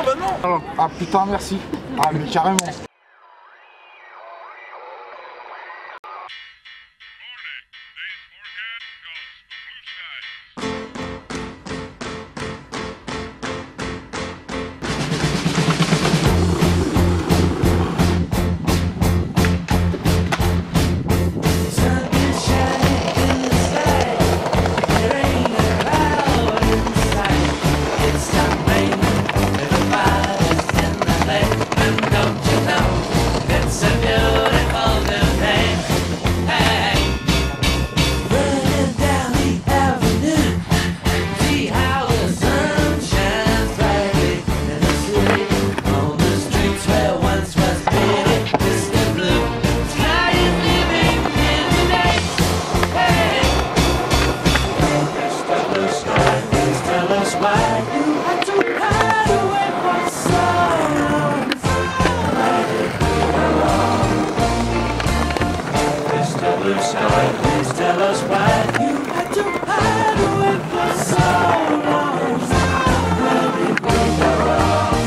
bah non. Ah putain, merci. Ah mais carrément. Blue sky, please tell us why you had to hide away for so long. Where did we go wrong?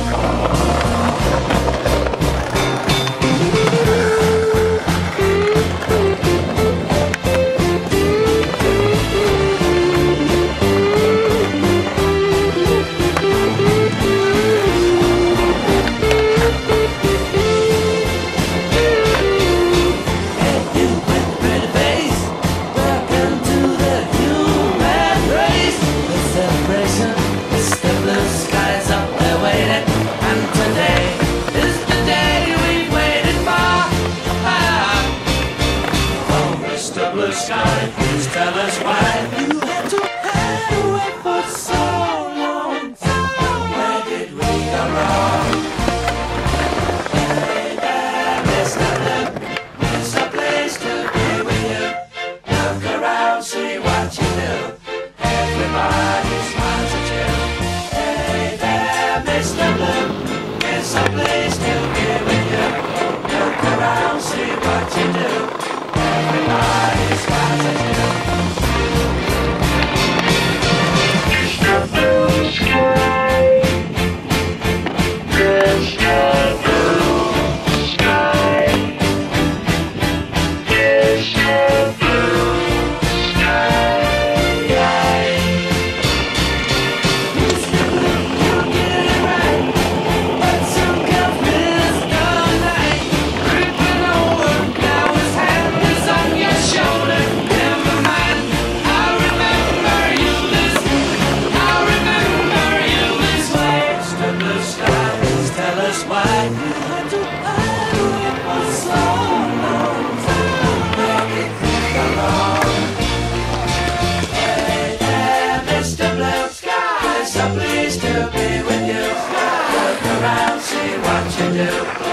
Blue sky, please tell us why you had to hide away for so long. Where did we go wrong? Hey there, Mr. Blue, it's a place to be with you. Look around, see what you do. Everybody smiles at you. Hey there, Mr. Blue, it's a place to be with you. Look around, see what you do. Everybody smiles at you. Mr. Blue Sky, Mr. Blue Sky, Mr. Blue Sky. Mr. Blue, you get it right, but some girls miss the night. Creeping over, now his hand is on your shoulder. Never mind, I'll remember you this way. Mr. Blue Sky, please tell us why you had to hide away for so long. Where did we go wrong? Hey there, Mr. Blue Sky, so pleased to be with you. Look around, see what you do.